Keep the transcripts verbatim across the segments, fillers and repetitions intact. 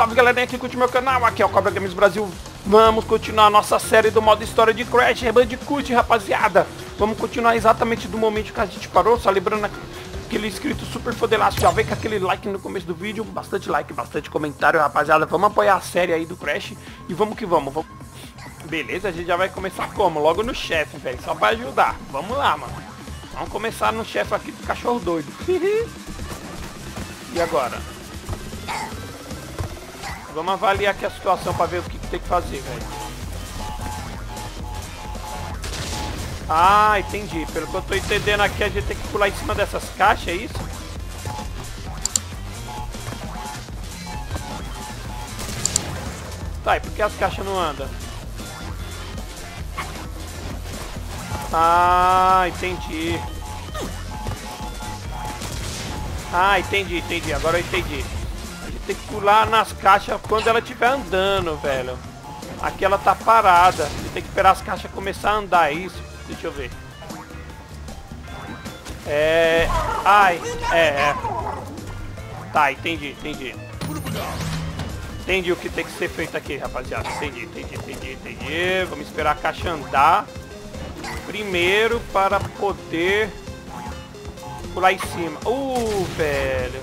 salve galerinha que curte meu canal, aqui é o Cobra Games Brasil. Vamos continuar a nossa série do modo história de Crash Bandicoot, rapaziada. Vamos continuar exatamente do momento que a gente parou, só lembrando aquele inscrito super fodelaço, já vem com aquele like no começo do vídeo, bastante like, bastante comentário, rapaziada. Vamos apoiar a série aí do Crash e vamos que vamos. vamos. Beleza, a gente já vai começar como? Logo no chefe, velho, só pra ajudar. Vamos lá, mano. Vamos começar no chefe aqui do cachorro doido. E agora? Vamos avaliar aqui a situação pra ver o que, que tem que fazer, velho. Ah, entendi. Pelo que eu tô entendendo aqui, a gente tem que pular em cima dessas caixas, é isso? Tá, e por que as caixas não andam? Ah, entendi. Ah, entendi, entendi. Agora eu entendi. A gente tem que pular nas caixas quando ela estiver andando, velho. Aqui ela tá parada. A gente tem que esperar as caixas começar a andar, é isso? Deixa eu ver. É... Ai, é, é. Tá, entendi, entendi. Entendi o que tem que ser feito aqui, rapaziada. Entendi, entendi, entendi, entendi. Vamos esperar a caixa andar primeiro para poder pular em cima. Uh, velho.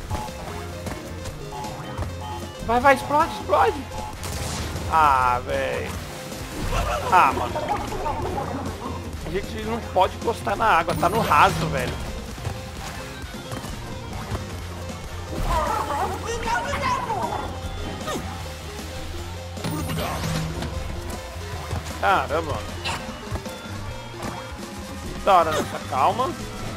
Vai, vai, explode, explode. Ah, velho. Ah, mano. A gente não pode encostar na água, tá no raso, velho. Caramba, mano. Da hora nessa calma.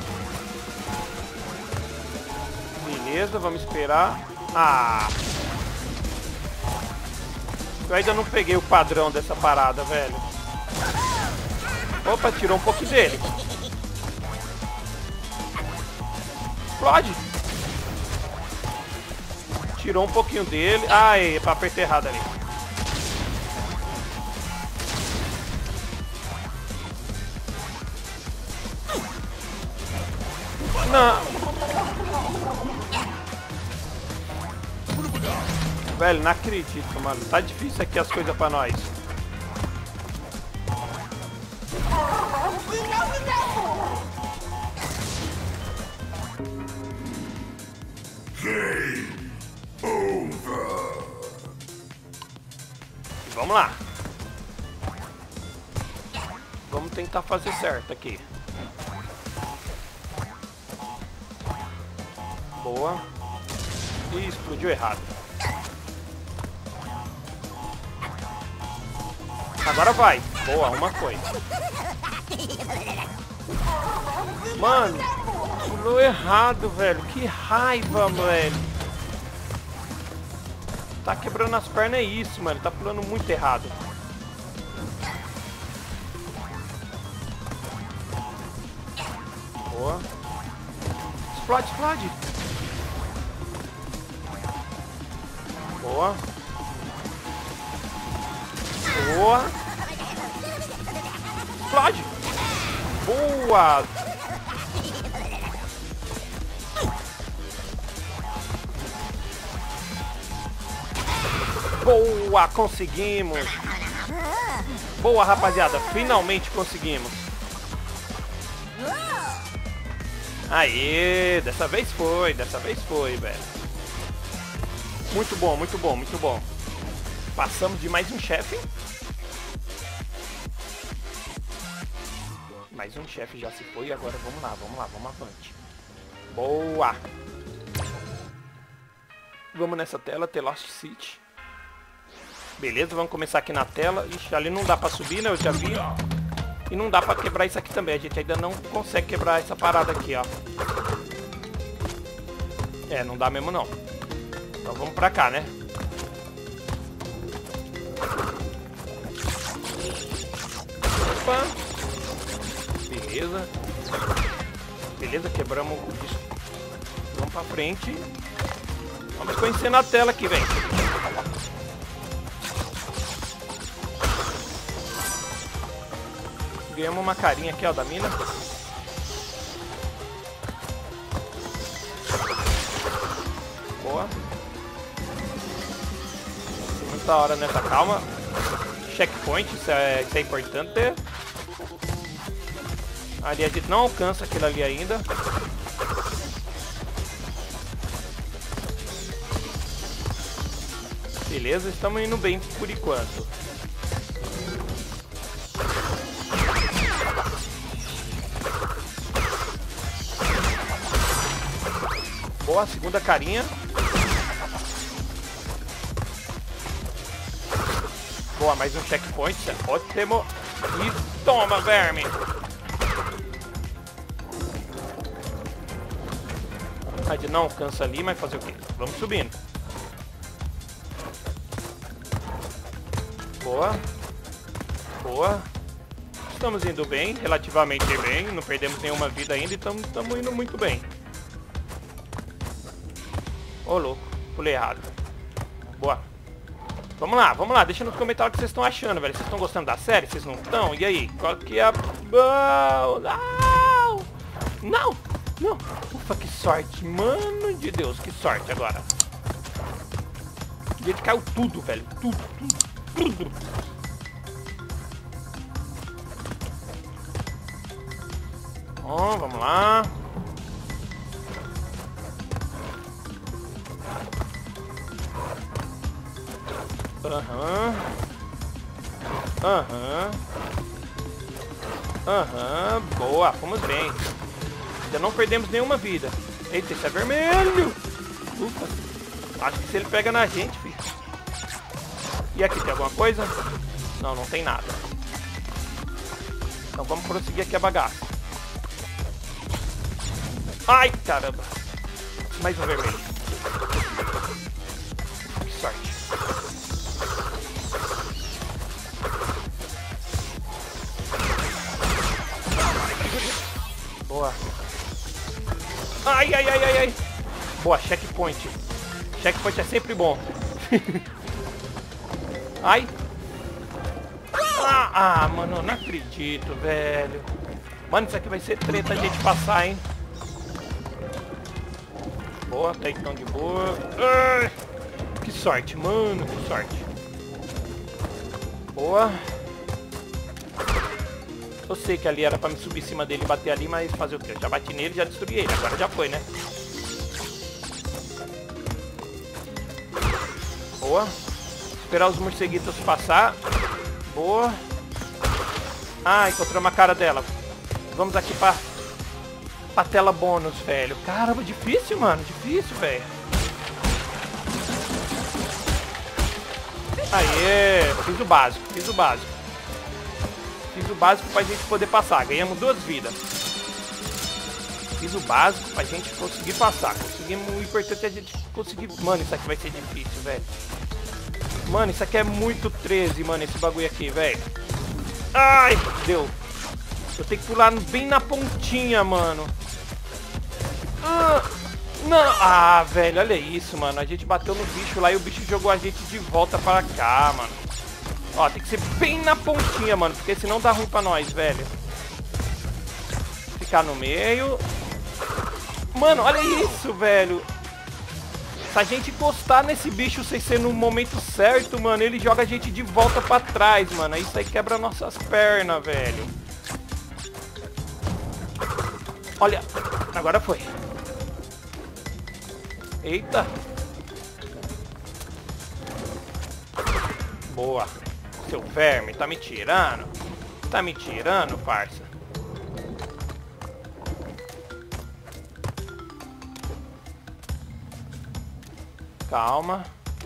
Beleza, vamos esperar. Ah! Eu ainda não peguei o padrão dessa parada, velho. Opa, tirou um pouquinho dele. Explode! Tirou um pouquinho dele. Ai, pra apertar errado ali. Não. Velho, não acredito, mano. Tá difícil aqui as coisas pra nós. Game over. Vamos lá. Vamos tentar fazer certo aqui. Boa. Ih, explodiu errado. Agora vai. Boa, uma foi. Mano, pulou errado, velho. Que raiva, velho. Tá quebrando as pernas, é isso, mano. Tá pulando muito errado. Boa. Explode, explode. Boa. Boa. Explode. Boa. Boa, conseguimos. Boa, rapaziada, finalmente conseguimos. Aê, dessa vez foi, dessa vez foi, velho. Muito bom, muito bom, muito bom. Passamos de mais um chefe. Mais um chefe já se foi, agora vamos lá, vamos lá, vamos avante. Boa. Vamos nessa tela, The Lost City. Beleza, vamos começar aqui na tela. Ixi, ali não dá pra subir, né? Eu já vi. E não dá pra quebrar isso aqui também. A gente ainda não consegue quebrar essa parada aqui, ó. É, não dá mesmo não. Então vamos pra cá, né? Opa. Beleza. Beleza, quebramos o disco. Vamos pra frente. Vamos conhecer na tela aqui, velho. Ganhamos uma carinha aqui, ó, da mina. Boa. nessa hora, nessa calma. Checkpoint, isso é, isso é importante. Ali a gente não alcança aquilo ali ainda. Beleza, estamos indo bem por enquanto. Boa, segunda carinha. Boa, mais um checkpoint. Ótimo. E toma, verme. A gente não alcança ali, mas fazer o quê? Vamos subindo. Boa. Boa. Estamos indo bem, relativamente bem. Não perdemos nenhuma vida ainda e estamos indo muito bem. Ô, louco. Pulei errado. Boa. Vamos lá, vamos lá. Deixa nos comentários o que vocês estão achando, velho. Vocês estão gostando da série? Vocês não estão? E aí? Qual que é a... Não! Não! Não! Ufa, que sorte. Mano de Deus, que sorte agora. E ele caiu tudo, velho. Tudo, tudo, tudo. Bom, vamos lá. Aham. Aham. Aham. Boa, fomos bem. Ainda não perdemos nenhuma vida. Eita, esse é vermelho. Ufa. Acho que se ele pega na gente, filho. E aqui, tem alguma coisa? Não, não tem nada. Então vamos prosseguir aqui a bagaça. Ai, caramba. Mais um vermelho. Que sorte. Boa. Ai, ai, ai, ai, ai. Boa, checkpoint. Checkpoint é sempre bom. Ai. Ah, ah, mano, não acredito, velho. Mano, isso aqui vai ser treta a gente passar, hein. Boa, tá então de boa. Ai, que sorte, mano, que sorte. Boa. Eu sei que ali era pra me subir em cima dele e bater ali, mas fazer o quê? Eu já bati nele, já destruí ele. Agora já foi, né? Boa. Esperar os morceguitos passar. Boa. Ah, encontramos a cara dela. Vamos aqui pra, pra tela bônus, velho. Caramba, difícil, mano. Difícil, velho. Aê, fiz o básico, fiz o básico. Fiz o básico pra gente poder passar. Ganhamos duas vidas. Fiz o básico pra gente conseguir passar. Conseguimos, o importante é a gente conseguir... Mano, isso aqui vai ser difícil, velho. Mano, isso aqui é muito treze, mano, esse bagulho aqui, velho. Ai, deu. Eu tenho que pular bem na pontinha, mano. Ah, não. Ah, velho, olha isso, mano. A gente bateu no bicho lá e o bicho jogou a gente de volta para cá, mano. Ó, tem que ser bem na pontinha, mano, porque senão dá ruim pra nós, velho. Ficar no meio. Mano, olha isso, velho. Se a gente encostar nesse bicho sem ser no momento certo, mano, ele joga a gente de volta pra trás, mano. Isso aí quebra nossas pernas, velho. Olha, agora foi. Eita. Boa. Seu verme, tá me tirando? Tá me tirando, parça? Calma.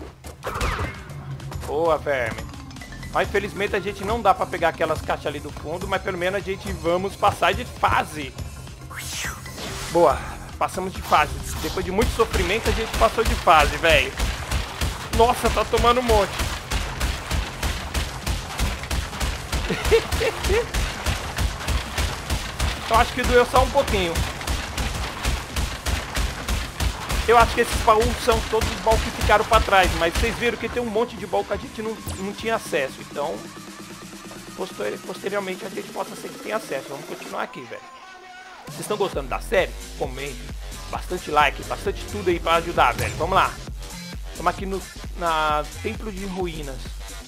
Boa, verme. Mas infelizmente a gente não dá pra pegar aquelas caixas ali do fundo, mas pelo menos a gente vamos passar de fase. Boa, passamos de fase. Depois de muito sofrimento a gente passou de fase, velho. Nossa, tá tomando um monte. Eu acho que doeu só um pouquinho. Eu acho que esses baús são todos os baús que ficaram pra trás, mas vocês viram que tem um monte de baú que a gente não, não tinha acesso, então posteriormente a gente possa ser que tenha acesso. Vamos continuar aqui, velho. Vocês estão gostando da série? Comente, bastante like, bastante tudo aí pra ajudar, velho. Vamos lá. Estamos aqui no na Templo de Ruínas.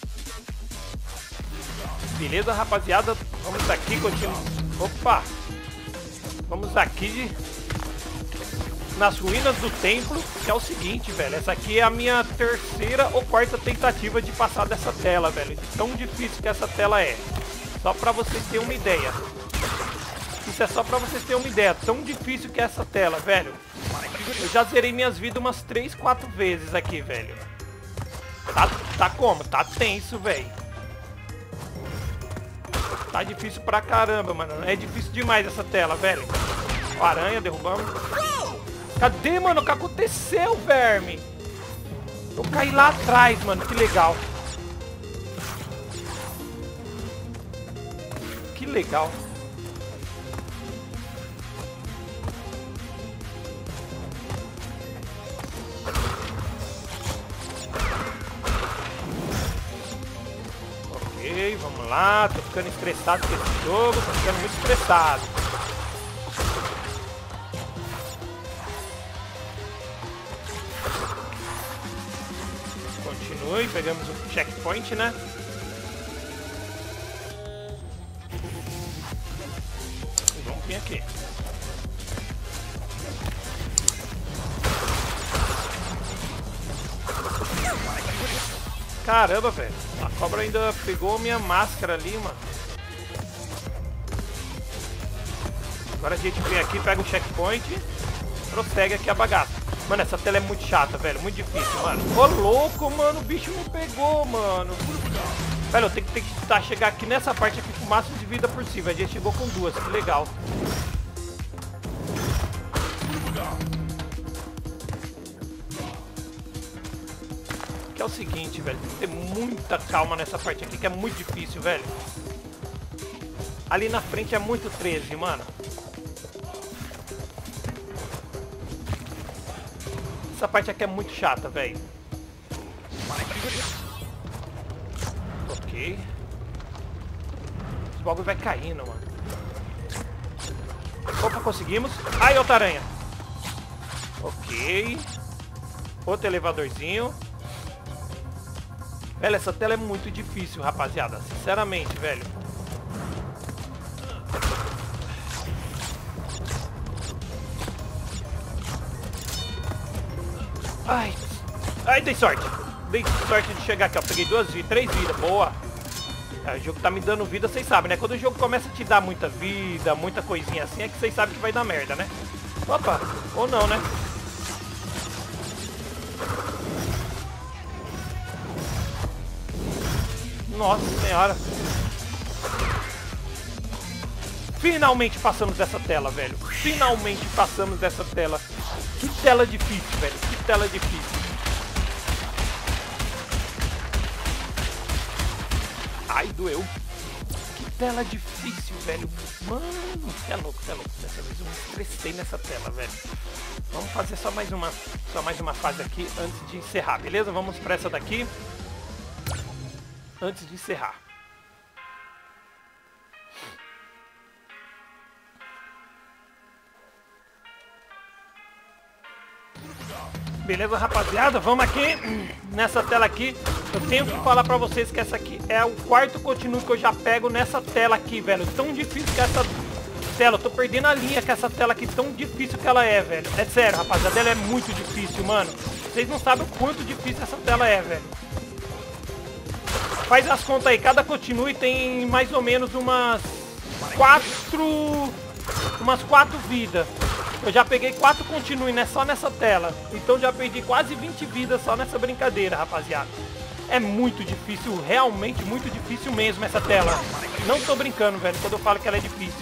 Beleza, rapaziada? Vamos aqui, continuar. Opa! Vamos aqui nas ruínas do templo, que é o seguinte, velho. Essa aqui é a minha terceira ou quarta tentativa de passar dessa tela, velho. De tão difícil que essa tela é. Só pra vocês terem uma ideia. Isso é só pra vocês terem uma ideia. Tão difícil que é essa tela, velho. Eu já zerei minhas vidas umas três, quatro vezes aqui, velho. Tá, tá como? Tá tenso, velho. Tá difícil pra caramba, mano. É difícil demais essa tela, velho. Ó, aranha, derrubamos. Cadê, mano? O que aconteceu, verme? Eu caí lá atrás, mano. Que legal. Que legal. Ok, vamos lá. Tô ficando estressado com esse jogo. Tô ficando muito estressado. Continue, pegamos o checkpoint, né? E vamos vir aqui. Caramba, velho. A cobra ainda pegou minha máscara ali, mano. Agora a gente vem aqui, pega o checkpoint, prossegue aqui a bagaça. Mano, essa tela é muito chata, velho. Muito difícil, mano. Ô, louco, mano. O bicho me pegou, mano. Velho, eu tenho que tentar chegar aqui nessa parte aqui com o máximo de vida possível. A gente chegou com duas, que legal. Que é o seguinte, velho. Tem que ter muita calma nessa parte aqui, que é muito difícil, velho. Ali na frente é muito treze, mano. Essa parte aqui é muito chata, velho. Ok. Esse bagulho vai caindo, mano. Opa, conseguimos. Ai, outra aranha. Ok. Outro elevadorzinho. Velho, essa tela é muito difícil, rapaziada. Sinceramente, velho. Ai, ai, dei sorte. Dei sorte de chegar aqui, ó. Peguei duas vidas, três vidas, boa. É, o jogo tá me dando vida, vocês sabem, né? Quando o jogo começa a te dar muita vida, muita coisinha assim, é que vocês sabem que vai dar merda, né? Opa, ou não, né? Nossa senhora. Finalmente passamos dessa tela, velho. Finalmente passamos dessa tela. Que tela difícil, velho. Que tela difícil. Ai, doeu. Que tela difícil, velho. Mano, você é louco, você é louco. Dessa vez eu me estressei nessa tela, velho. Vamos fazer só mais uma, só mais uma fase aqui antes de encerrar, beleza? Vamos pra essa daqui. Antes de encerrar. Beleza, rapaziada? Vamos aqui nessa tela aqui. Eu tenho que falar pra vocês que essa aqui é o quarto continuo que eu já pego nessa tela aqui, velho. Tão difícil que essa tela. Eu tô perdendo a linha com essa tela aqui. Tão difícil que ela é, velho. É sério, rapaziada. Ela é muito difícil, mano. Vocês não sabem o quanto difícil essa tela é, velho. Faz as contas aí. Cada continue tem mais ou menos umas quatro... Umas quatro vidas. Eu já peguei quatro continue, né, só nessa tela. Então já perdi quase vinte vidas só nessa brincadeira, rapaziada. É muito difícil, realmente muito difícil mesmo essa tela. Não tô brincando, velho, quando eu falo que ela é difícil.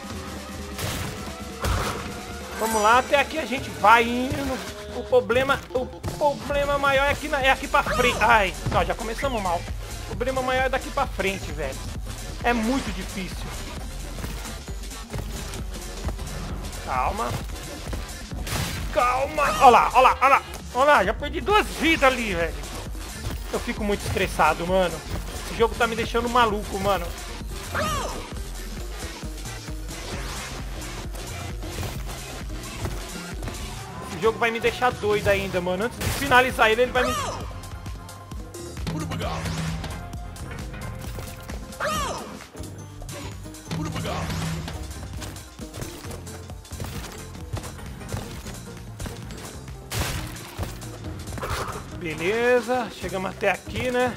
Vamos lá, até aqui a gente vai indo. O problema, o problema maior é aqui, na, é aqui pra frente. Ai, ó, já começamos mal. O problema maior é daqui pra frente, velho. É muito difícil. Calma. Calma. Olha lá, olha lá, olha lá. Olha lá, já perdi duas vidas ali, velho. Eu fico muito estressado, mano. Esse jogo tá me deixando maluco, mano. Esse jogo vai me deixar doido ainda, mano. Antes de finalizar ele, ele vai me... Beleza, chegamos até aqui, né?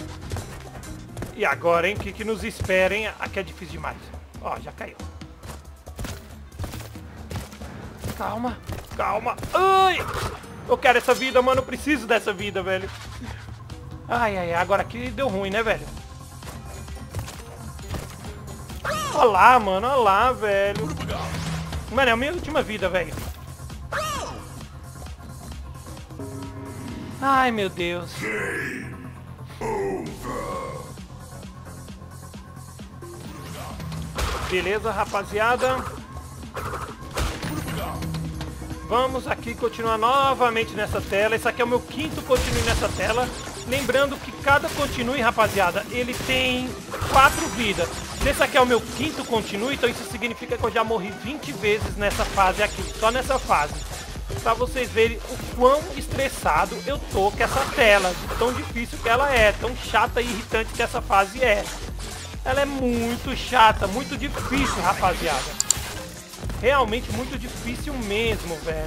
E agora, hein? O que, que nos espera, hein? Aqui é difícil demais. Ó, já caiu. Calma, calma. Ai! Eu quero essa vida, mano. Eu preciso dessa vida, velho. Ai, ai, ai. Agora aqui deu ruim, né, velho? Olha lá, mano. Olha lá, velho. Mano, é a minha última vida, velho. Ai, meu Deus. Beleza, rapaziada. Vamos aqui continuar novamente nessa tela. Esse aqui é o meu quinto continue nessa tela. Lembrando que cada continue, rapaziada, ele tem quatro vidas. Esse aqui é o meu quinto continue, então isso significa que eu já morri vinte vezes nessa fase aqui. Só nessa fase. Pra vocês verem o quão estressado eu tô com essa tela. Tão difícil que ela é. Tão chata e irritante que essa fase é. Ela é muito chata, muito difícil, rapaziada. Realmente muito difícil mesmo, velho.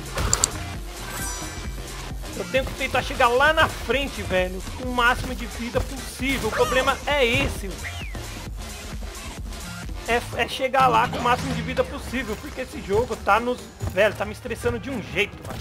Eu tenho que tentar chegar lá na frente, velho, com o máximo de vida possível. O problema é esse. É, é chegar lá com o máximo de vida possível, porque esse jogo tá nos... Velho, tá me estressando de um jeito, mano.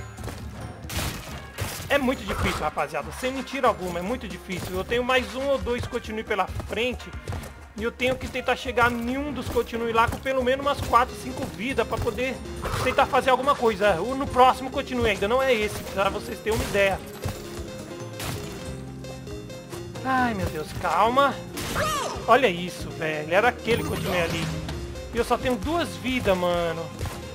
É muito difícil, rapaziada. Sem mentira alguma, é muito difícil. Eu tenho mais um ou dois continue pela frente. E eu tenho que tentar chegar em um dos continue lá com pelo menos umas quatro, cinco vidas pra poder tentar fazer alguma coisa. O no próximo continue ainda não é esse, pra vocês terem uma ideia. Ai, meu Deus, calma. Olha isso, velho. Era aquele continue ali. E eu só tenho duas vidas, mano.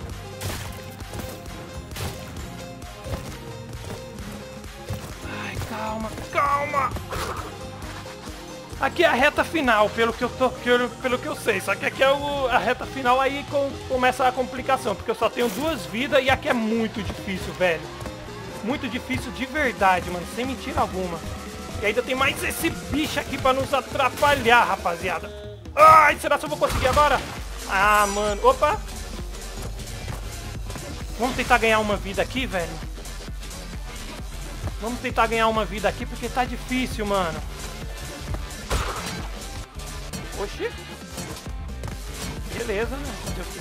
Ai, calma, calma. Aqui é a reta final, pelo que eu tô, pelo que eu sei. Só que aqui é o, a reta final, aí com, começa a complicação, porque eu só tenho duas vidas e aqui é muito difícil, velho. Muito difícil de verdade, mano, sem mentira alguma. E ainda tem mais esse bicho aqui pra nos atrapalhar, rapaziada. Ai, será que eu vou conseguir agora? Ah, mano, opa. Vamos tentar ganhar uma vida aqui, velho. Vamos tentar ganhar uma vida aqui, porque tá difícil, mano. Oxi. Beleza, né?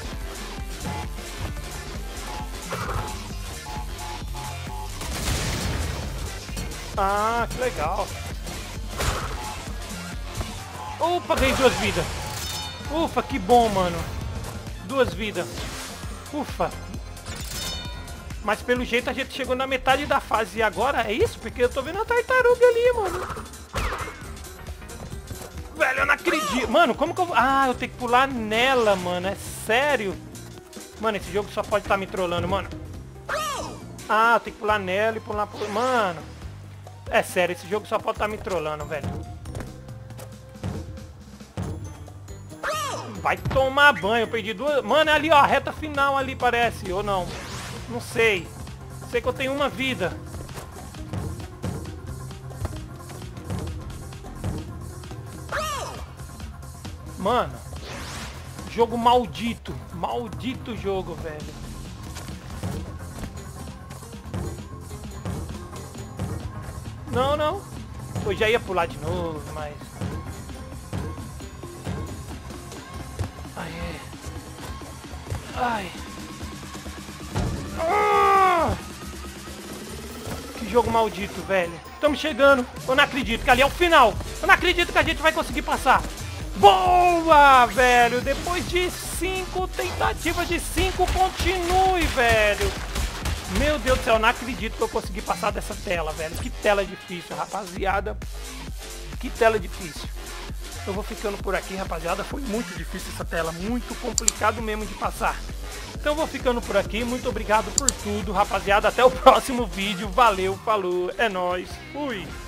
Ah, que legal. Opa, ganhei duas vidas. Ufa, que bom, mano. Duas vidas. Ufa. Mas pelo jeito a gente chegou na metade da fase. E agora é isso? Porque eu tô vendo a tartaruga ali, mano. Velho, eu não acredito. Mano, como que eu... Ah, eu tenho que pular nela, mano. É sério? Mano, esse jogo só pode estar me trollando, mano. Ah, eu tenho que pular nela e pular... Mano. É sério, esse jogo só pode estar me trollando, velho. Vai tomar banho. Eu perdi duas... Mano, é ali, ó. A reta final ali, parece. Ou não. Não sei. Sei que eu tenho uma vida. Mano, jogo maldito. Maldito jogo, velho. Não, não. Eu já ia pular de novo, mas... Ai, é. Ai. Ah! Que jogo maldito, velho. Estamos chegando. Eu não acredito que ali é o final. Eu não acredito que a gente vai conseguir passar. Boa, velho! Depois de cinco tentativas de cinco, continue, velho! Meu Deus do céu, eu não acredito que eu consegui passar dessa tela, velho. Que tela difícil, rapaziada. Que tela difícil. Eu vou ficando por aqui, rapaziada. Foi muito difícil essa tela, muito complicado mesmo de passar. Então eu vou ficando por aqui. Muito obrigado por tudo, rapaziada. Até o próximo vídeo. Valeu, falou, é nóis. Fui!